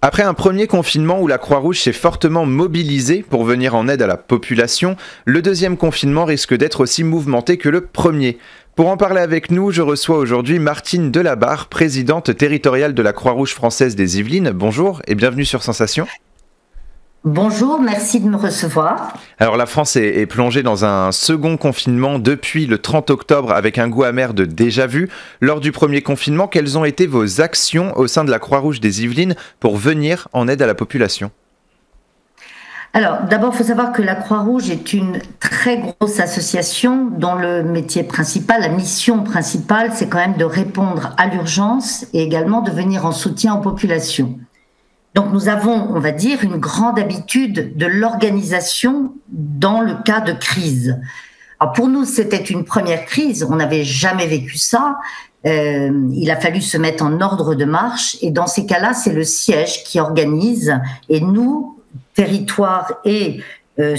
Après un premier confinement où la Croix-Rouge s'est fortement mobilisée pour venir en aide à la population, le deuxième confinement risque d'être aussi mouvementé que le premier. Pour en parler avec nous, je reçois aujourd'hui Martine Delabarre, présidente territoriale de la Croix-Rouge française des Yvelines. Bonjour et bienvenue sur Sensation. Bonjour, merci de me recevoir. Alors la France est plongée dans un second confinement depuis le 30 octobre avec un goût amer de déjà-vu. Lors du premier confinement, quelles ont été vos actions au sein de la Croix-Rouge des Yvelines pour venir en aide à la population ? Alors, d'abord, il faut savoir que la Croix-Rouge est une très grosse association dont le métier principal, la mission principale, c'est quand même de répondre à l'urgence et également de venir en soutien aux populations. Donc nous avons, on va dire, une grande habitude de l'organisation dans le cas de crise. Alors pour nous, c'était une première crise, on n'avait jamais vécu ça. Il a fallu se mettre en ordre de marche et dans ces cas-là, c'est le siège qui organise et nous, territoire et dans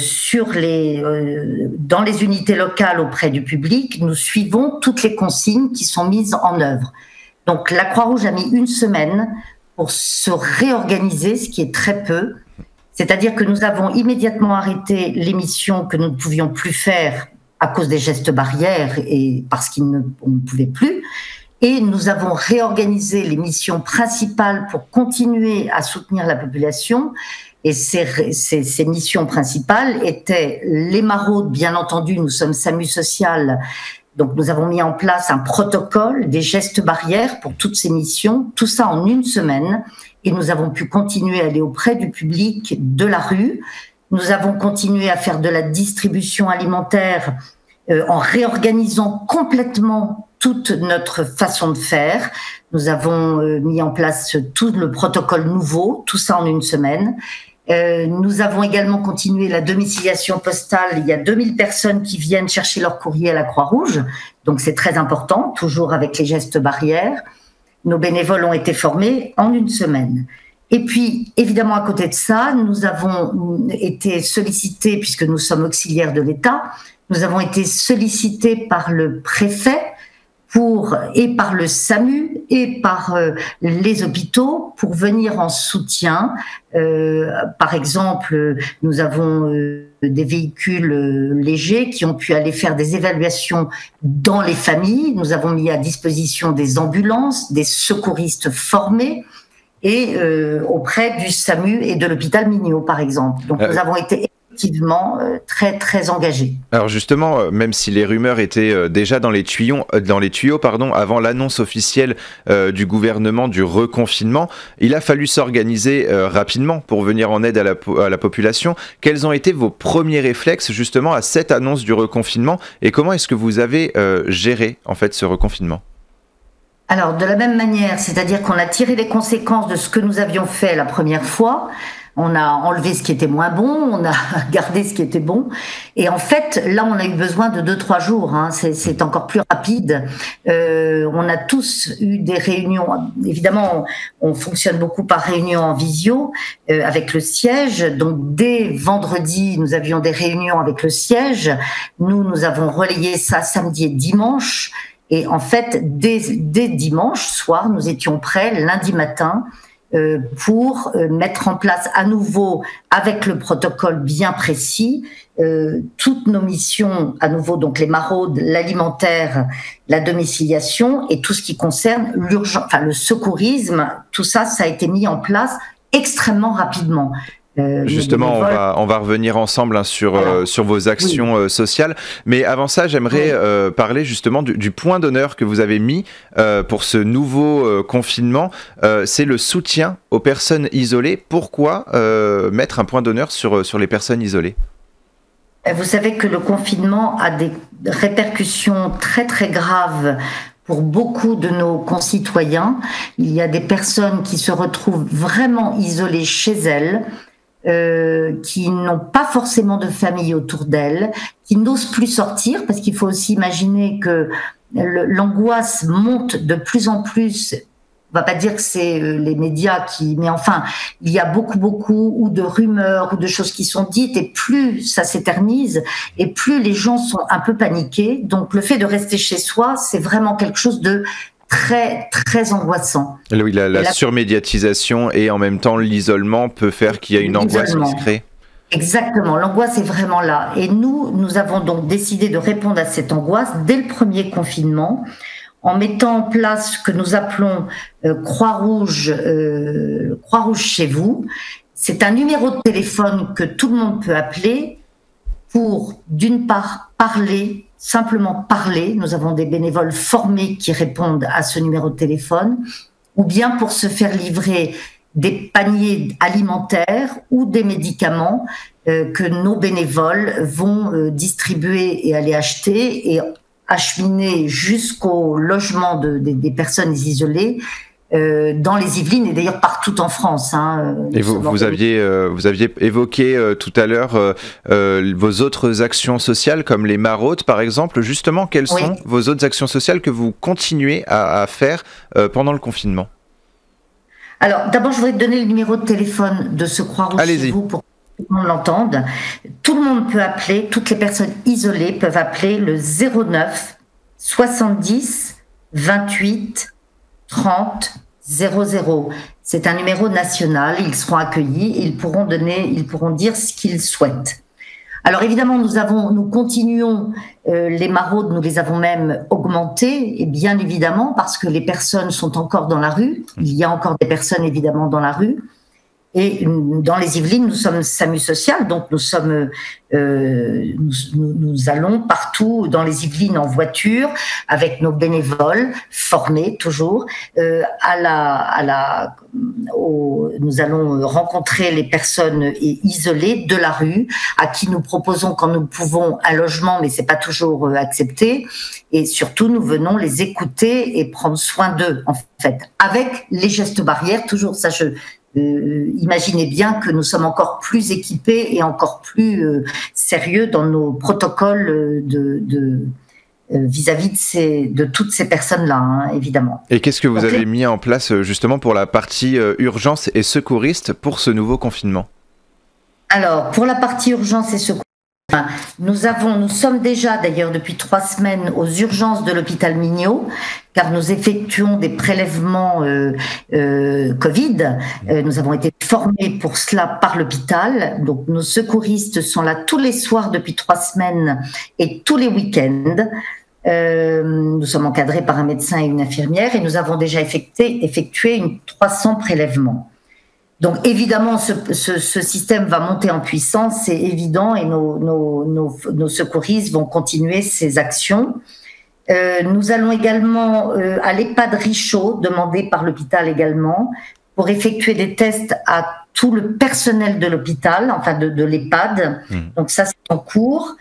les unités locales auprès du public, nous suivons toutes les consignes qui sont mises en œuvre. Donc la Croix-Rouge a mis une semaine pour se réorganiser, ce qui est très peu. C'est-à-dire que nous avons immédiatement arrêté les missions que nous ne pouvions plus faire à cause des gestes barrières et parce qu'on ne pouvait plus. Et nous avons réorganisé les missions principales pour continuer à soutenir la population. Et ces missions principales étaient les maraudes, bien entendu, nous sommes SAMU Social. Donc, nous avons mis en place un protocole, des gestes barrières pour toutes ces missions, tout ça en une semaine. Et nous avons pu continuer à aller auprès du public de la rue. Nous avons continué à faire de la distribution alimentaire en réorganisant complètement toute notre façon de faire. Nous avons mis en place tout le protocole nouveau, tout ça en une semaine. Nous avons également continué la domiciliation postale. Il y a 2000 personnes qui viennent chercher leur courrier à la Croix-Rouge, donc c'est très important, toujours avec les gestes barrières. Nos bénévoles ont été formés en une semaine. Et puis, évidemment, à côté de ça, nous avons été sollicités, puisque nous sommes auxiliaires de l'État, nous avons été sollicités par le préfet et par le SAMU et par les hôpitaux pour venir en soutien. Par exemple, nous avons des véhicules légers qui ont pu aller faire des évaluations dans les familles. Nous avons mis à disposition des ambulances, des secouristes formés et auprès du SAMU et de l'hôpital Mignot, par exemple. Donc nous avons été effectivement très très engagé. Alors justement, même si les rumeurs étaient déjà dans les tuyaux, avant l'annonce officielle du gouvernement du reconfinement, il a fallu s'organiser rapidement pour venir en aide à la population. Quels ont été vos premiers réflexes justement à cette annonce du reconfinement et comment est-ce que vous avez géré en fait ce reconfinement ? Alors de la même manière, c'est-à-dire qu'on a tiré les conséquences de ce que nous avions fait la première fois. On a enlevé ce qui était moins bon, on a gardé ce qui était bon. Et en fait, là, on a eu besoin de 2-3 jours. C'est encore plus rapide. On a tous eu des réunions. Évidemment, on fonctionne beaucoup par réunion en visio avec le siège. Donc, dès vendredi, nous avions des réunions avec le siège. Nous avons relayé ça samedi et dimanche. Et en fait, dès dimanche soir, nous étions prêts lundi matin pour mettre en place à nouveau, avec le protocole bien précis, toutes nos missions, à nouveau, donc les maraudes, l'alimentaire, la domiciliation et tout ce qui concerne l'urgence, enfin le secourisme, tout ça, ça a été mis en place extrêmement rapidement. Justement, on va revenir ensemble sur vos actions sociales. Mais avant ça, j'aimerais parler justement du point d'honneur que vous avez mis pour ce nouveau confinement. C'est le soutien aux personnes isolées. Pourquoi mettre un point d'honneur sur les personnes isolées ? Vous savez que le confinement a des répercussions très très graves pour beaucoup de nos concitoyens. Il y a des personnes qui se retrouvent vraiment isolées chez elles, qui n'ont pas forcément de famille autour d'elles, qui n'osent plus sortir, parce qu'il faut aussi imaginer que l'angoisse monte de plus en plus. On va pas dire que c'est les médias mais enfin, il y a beaucoup ou de rumeurs ou de choses qui sont dites, et plus ça s'éternise, et plus les gens sont un peu paniqués. Donc le fait de rester chez soi, c'est vraiment quelque chose de très, très angoissant. Oui, la surmédiatisation et en même temps l'isolement peut faire qu'il y a une angoisse qui se crée. Exactement, l'angoisse est vraiment là. Et nous avons donc décidé de répondre à cette angoisse dès le premier confinement, en mettant en place ce que nous appelons Croix-Rouge chez vous. C'est un numéro de téléphone que tout le monde peut appeler pour, d'une part, parler, simplement parler. Nous avons des bénévoles formés qui répondent à ce numéro de téléphone, ou bien pour se faire livrer des paniers alimentaires ou des médicaments que nos bénévoles vont distribuer et aller acheter et acheminer jusqu'au logement des personnes isolées dans les Yvelines et d'ailleurs partout en France. Et vous aviez évoqué tout à l'heure vos autres actions sociales comme les maraudes par exemple. Justement, quelles sont vos autres actions sociales que vous continuez à faire pendant le confinement ? Alors, d'abord, je voudrais te donner le numéro de téléphone de ce Croix-Rouge chez vous pour que tout le monde l'entende. Tout le monde peut appeler, toutes les personnes isolées peuvent appeler le 09 70 28 30 00. C'est un numéro national, ils seront accueillis et ils pourront dire ce qu'ils souhaitent. Alors évidemment, nous continuons les maraudes, nous les avons même augmentées, et bien évidemment parce que les personnes sont encore dans la rue. Il y a encore des personnes évidemment dans la rue. Et dans les Yvelines, nous sommes SAMU social, donc nous allons partout dans les Yvelines en voiture avec nos bénévoles formés toujours. Nous allons rencontrer les personnes isolées de la rue, à qui nous proposons quand nous pouvons un logement, mais c'est pas toujours accepté. Et surtout, nous venons les écouter et prendre soin d'eux, en fait, avec les gestes barrières. Toujours ça, imaginez bien que nous sommes encore plus équipés et encore plus sérieux dans nos protocoles vis-à-vis de toutes ces personnes-là, évidemment. Et qu'est-ce que vous avez mis en place justement pour la partie urgence et secouriste pour ce nouveau confinement ? Alors, pour la partie urgence et secouriste, nous sommes déjà d'ailleurs depuis 3 semaines aux urgences de l'hôpital Mignot, car nous effectuons des prélèvements Covid. Nous avons été formés pour cela par l'hôpital. Donc nos secouristes sont là tous les soirs depuis 3 semaines et tous les week-ends. Nous sommes encadrés par un médecin et une infirmière et nous avons déjà effectué 300 prélèvements. Donc évidemment, ce système va monter en puissance, c'est évident, et nos secouristes vont continuer ces actions. Nous allons également à l'EHPAD Richaud, demandé par l'hôpital également, pour effectuer des tests à tout le personnel de l'hôpital, enfin de l'EHPAD. Donc ça, c'est en cours.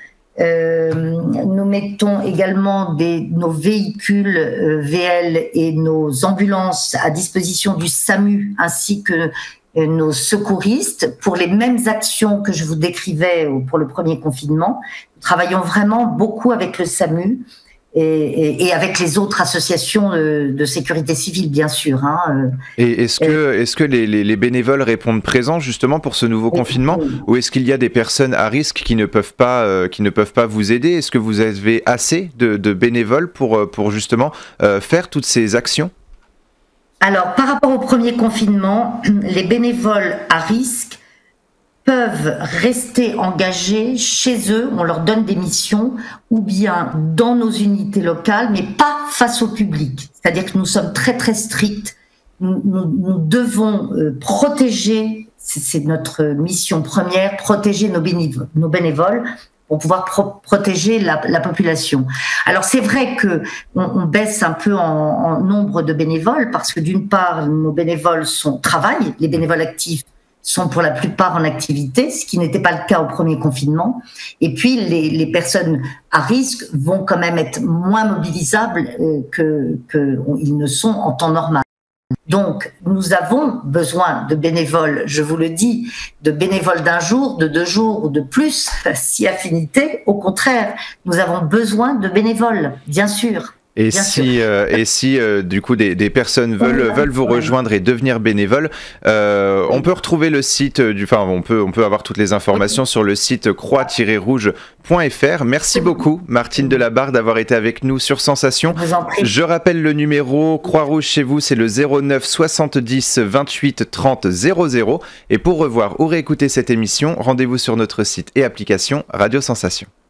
Nous mettons également nos véhicules VL et nos ambulances à disposition du SAMU ainsi que nos secouristes pour les mêmes actions que je vous décrivais pour le premier confinement. Nous travaillons vraiment beaucoup avec le SAMU et avec les autres associations de sécurité civile, bien sûr. Et est-ce que les bénévoles répondent présents justement pour ce nouveau confinement, ou est-ce qu'il y a des personnes à risque qui ne peuvent pas vous aider ? Est-ce que vous avez assez de bénévoles pour justement faire toutes ces actions ? Alors, par rapport au premier confinement, les bénévoles à risque peuvent rester engagés chez eux, on leur donne des missions, ou bien dans nos unités locales, mais pas face au public. C'est-à-dire que nous sommes très très stricts, nous devons protéger, c'est notre mission première, protéger nos bénévoles, pour pouvoir protéger la population. Alors c'est vrai que on baisse un peu en nombre de bénévoles parce que d'une part nos bénévoles travaillent, les bénévoles actifs sont pour la plupart en activité, ce qui n'était pas le cas au premier confinement. Et puis les personnes à risque vont quand même être moins mobilisables qu'ils ne sont en temps normal. Donc, nous avons besoin de bénévoles, je vous le dis, de bénévoles d'1 jour, de 2 jours ou de plus, si affinité. Au contraire, nous avons besoin de bénévoles, bien sûr. Et si du coup des personnes veulent vous rejoindre et devenir bénévoles, on peut retrouver le site on peut avoir toutes les informations sur le site croix-rouge.fr. Merci beaucoup Martine Delabarre d'avoir été avec nous sur Sensation. Je rappelle le numéro Croix-Rouge chez vous, c'est le 09 70 28 30 00. Et pour revoir ou réécouter cette émission, rendez-vous sur notre site et application Radio Sensation.